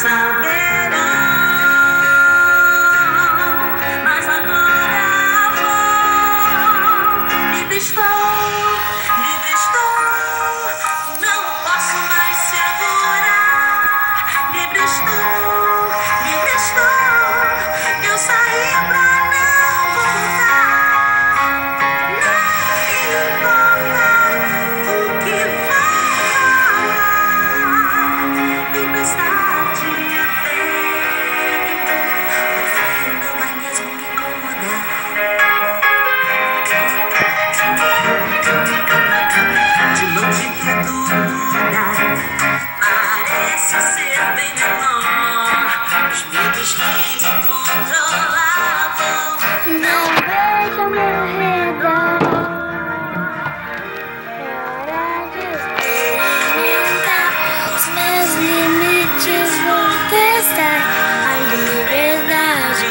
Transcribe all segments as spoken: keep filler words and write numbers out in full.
saberão. Mas agora vou, livre estou, livre estou, não posso mais segurar. Livre estou, livre estou, eu saí pra não voltar. Não importa o que vão falar, tempestade vem, o frio não vai mesmo me incomodar. De longe tudo muda, parece ser bem menor. Os medos que me controlavam não vejam meu redor. É hora de experimentar os meus limites, vou testar a liberdade,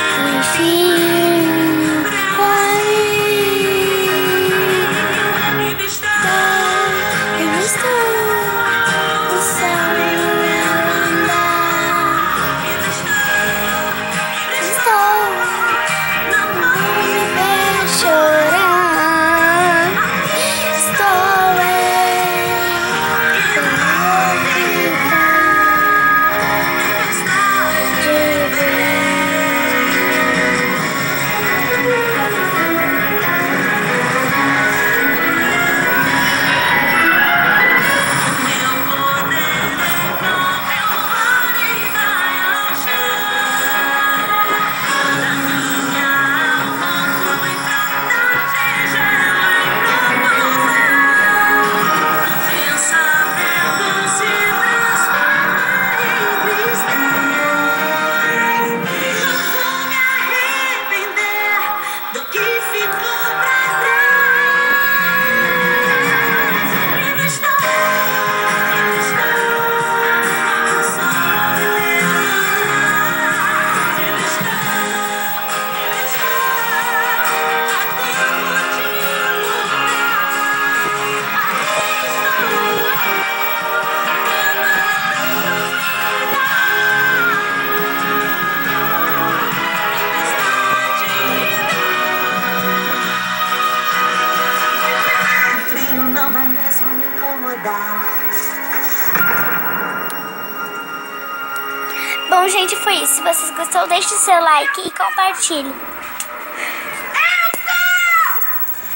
enfim, pra mim. Livre estou, livre estou, o céu no meu andar. Livre estou, livre estou, não vou me ver chorar. Estou eu, tempestade meu poder envolveu o ar e cai ao chão. Da minha alma flui fragmentos de gelo em profusão. Pensamento se transforma em tristeza. Não vou me arrepender do que ficou pra trás. Livre estou, livre estou, o sol me levar. Livre estou, livre estou, há tempo de lutar. Aqui estou eu, o frio não vai mesmo me incomodar. Bom, gente, foi isso. Se vocês gostaram, deixe o seu like e compartilhe.